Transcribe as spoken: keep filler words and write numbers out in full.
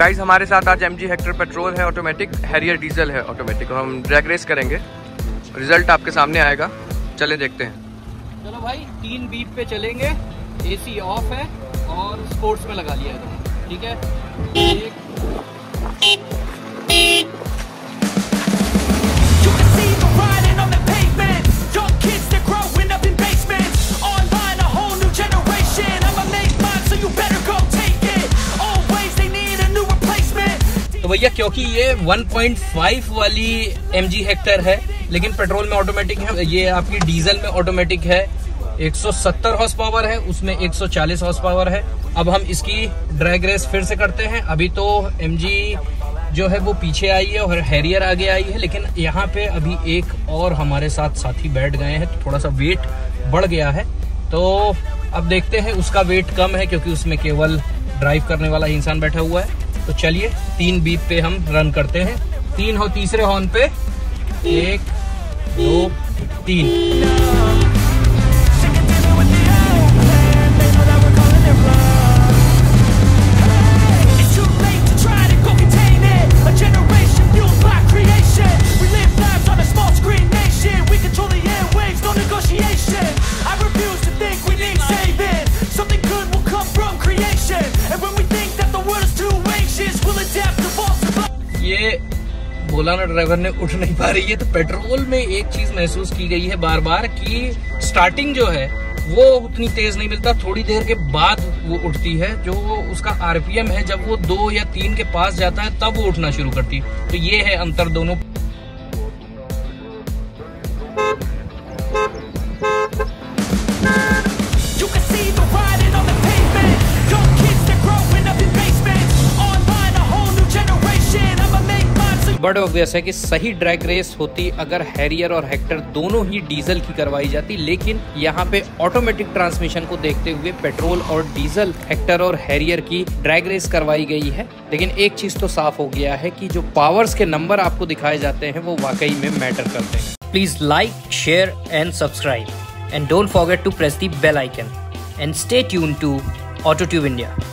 Guys हमारे साथ आज एम जी हेक्टर पेट्रोल है ऑटोमेटिक, हैरियर डीजल है ऑटोमेटिक, और हम ड्रैग रेस करेंगे। रिजल्ट आपके सामने आएगा, चले देखते हैं। चलो भाई, तीन बीप पे चलेंगे, एसी ऑफ है और स्पोर्ट्स में लगा लिया है, ठीक है। एक तो भैया, क्योंकि ये वन पॉइंट फाइव वाली एम जी हेक्टर है लेकिन पेट्रोल में ऑटोमेटिक है, ये आपकी डीजल में ऑटोमेटिक है। एक सौ सत्तर हॉर्स पावर है, उसमें एक सौ चालीस हॉर्स पावर है। अब हम इसकी ड्रैग रेस फिर से करते हैं। अभी तो एम जी जो है वो पीछे आई है और हैरियर आगे आई है, लेकिन यहाँ पे अभी एक और हमारे साथ साथी बैठ गए हैं तो थोड़ा सा वेट बढ़ गया है। तो अब देखते हैं, उसका वेट कम है क्योंकि उसमें केवल ड्राइव करने वाला ही इंसान बैठा हुआ है। तो चलिए तीन बीप पे हम रन करते हैं। तीन हो तीसरे हॉर्न पे, एक दो तीन। ये बोलाना ड्राइवर ने उठ नहीं पा रही है। तो पेट्रोल में एक चीज महसूस की गई है बार बार कि स्टार्टिंग जो है वो उतनी तेज नहीं मिलता, थोड़ी देर के बाद वो उठती है। जो उसका आरपीएम है, जब वो दो या तीन के पास जाता है तब वो उठना शुरू करती है। तो ये है अंतर दोनों। बड़ा ऑब्वियस है कि सही ड्रैग रेस होती अगर हैरियर और हेक्टर दोनों ही डीजल की करवाई जाती, लेकिन यहाँ पे ऑटोमेटिक ट्रांसमिशन को देखते हुए पेट्रोल और डीजल हेक्टर और हैरियर की ड्रैग रेस करवाई गई है। लेकिन एक चीज तो साफ हो गया है कि जो पावर्स के नंबर आपको दिखाए जाते हैं वो वाकई में मैटर करते हैं। Please like, share and subscribe and don't forget to press the bell icon and stay tuned to Autotube India.